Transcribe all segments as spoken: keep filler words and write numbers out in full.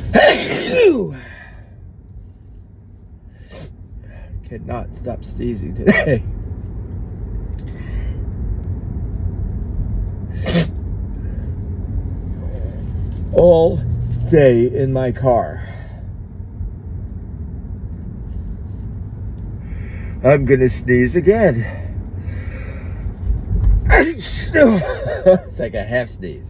Cannot stop sneezing today. All day in my car. I'm gonna sneeze again. It's like a half sneeze.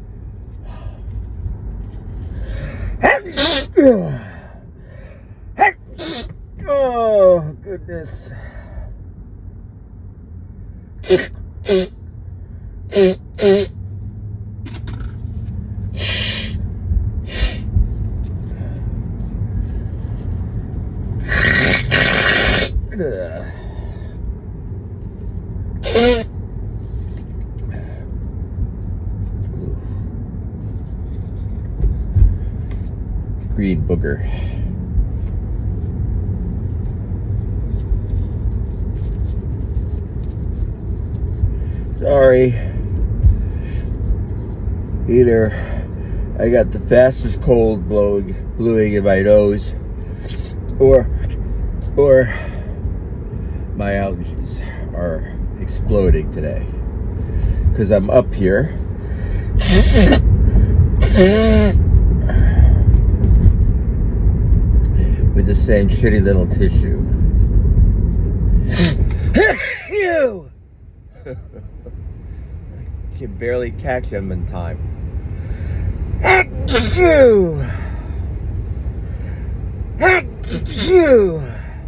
Oh, goodness. Green booger. Sorry. Either I got the fastest cold blowing, blowing in my nose, or, or my allergies are exploding today. Because I'm up here. With the same shitty little tissue. You! I can barely catch them in time. You! You!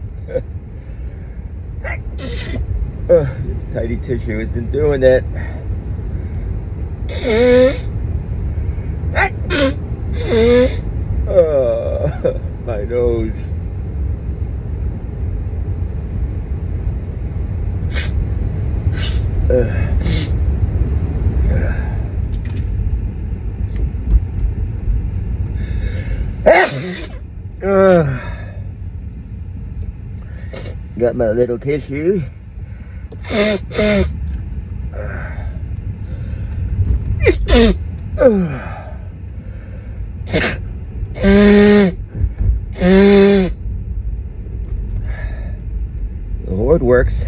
Uh, this tiny tissue isn't doing it. Uh, my nose. Uh, uh, got my little tissue. The Lord works.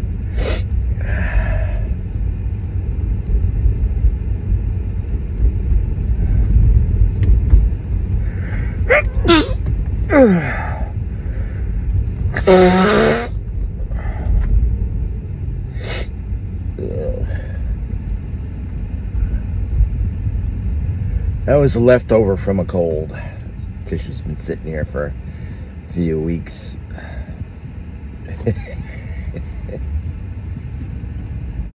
That was a leftover from a cold. Tissue's been sitting here for a few weeks.